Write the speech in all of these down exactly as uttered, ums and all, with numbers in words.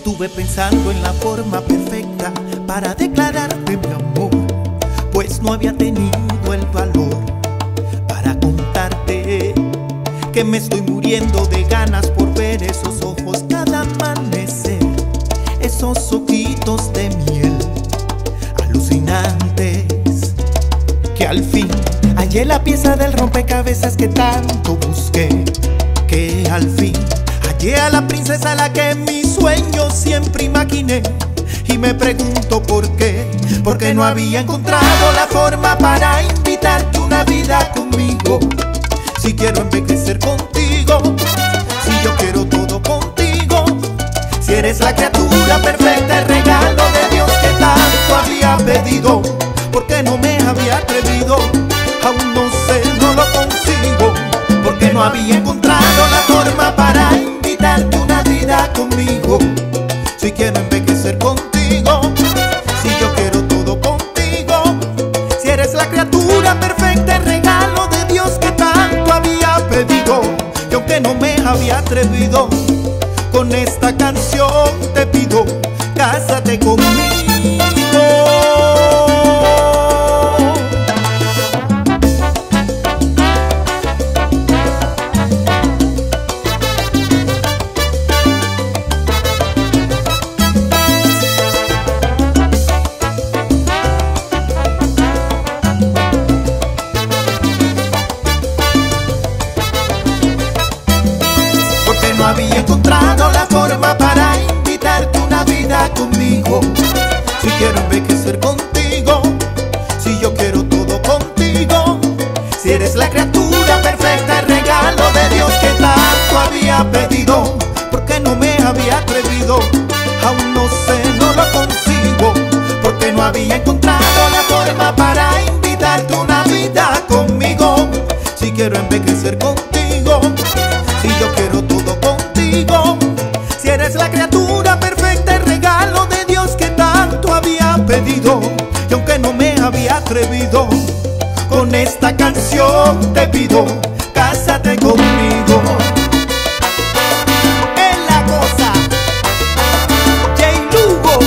Estuve pensando en la forma perfecta para declararte mi amor, pues no había tenido el valor para contarte que me estoy muriendo de ganas por ver esos ojos cada amanecer, esos ojitos de miel alucinantes, que al fin hallé la pieza del rompecabezas que tanto busqué, que al fin hallé a la princesa a la que en mis sueños siempre imaginé. Y me pregunto por qué, porque no había encontrado la forma para invitarte una vida conmigo. Si quiero envejecer contigo, si yo quiero todo contigo, si eres la criatura perfecta, el regalo de Dios que tanto había pedido, porque no me había atrevido, aún no sé, no lo consigo, porque no había encontrado la forma para invitarte una vida conmigo. Si quiero envejecer contigo, si yo quiero todo contigo, si eres la criatura perfecta, el regalo de Dios que tanto había pedido, y aunque no me había atrevido, con esta canción te pido, cásate conmigo. No había encontrado la forma para invitarte una vida conmigo. Si quiero envejecer contigo, si yo quiero todo contigo, si eres la criatura perfecta, el regalo de Dios que tanto había pedido, porque no me había atrevido, aún no sé, no lo consigo, porque no había encontrado la forma para invitarte una vida conmigo. Si quiero envejecer contigo, si yo quiero todo contigo, si eres la criatura perfecta, el regalo de Dios que tanto había pedido, y aunque no me había atrevido, con esta canción te pido, cásate conmigo. Es la cosa, Jay Lugo.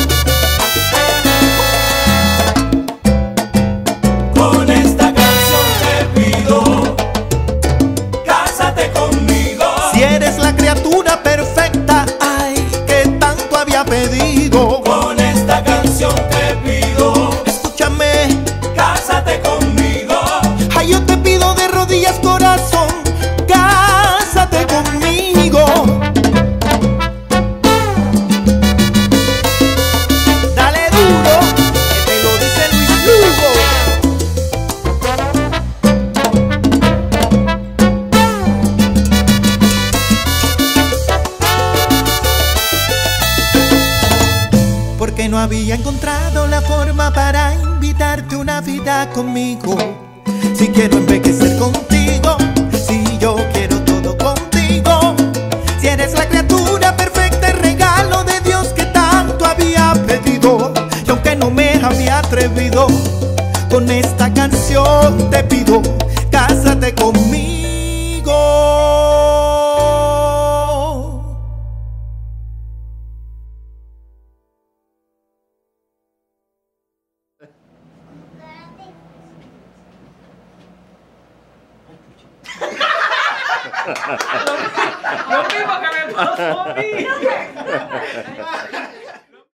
Con esta canción te pido, cásate conmigo. Si eres la criatura perfecta, ay, que tanto había pedido. Con esta canción te pido, Escúchame, cásate conmigo. ay, yo te pido de rodillas, corazón, cásate conmigo. Dale duro, que te lo dice Luis Lugo. Porque no había encontrado la forma para invitarte una vida conmigo. Si quiero envejecer contigo, si yo quiero todo contigo, si eres la criatura perfecta, el regalo de Dios que tanto había pedido, y aunque no me había atrevido, con esta canción te pido, cásate conmigo. Lo mismo que me pasó a mí.